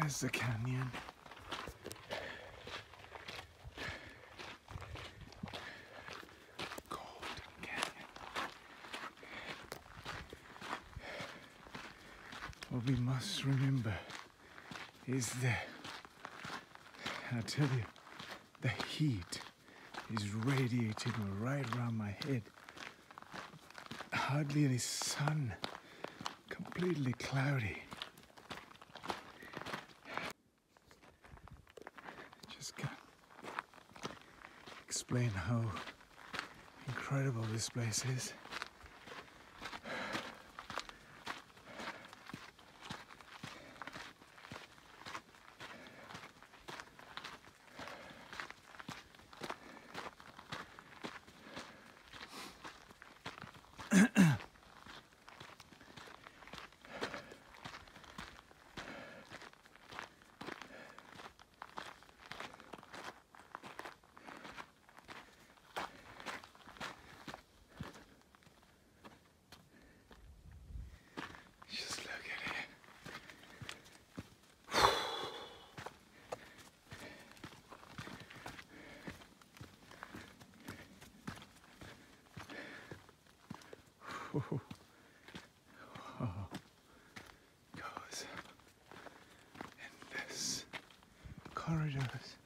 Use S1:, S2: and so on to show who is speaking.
S1: There's the canyon. Golden Canyon. What we must remember is that, I tell you, the heat is radiating right around my head. Hardly any sun, completely cloudy. Just can't explain how incredible this place is. Just look at it. Oh, goes endless corridors.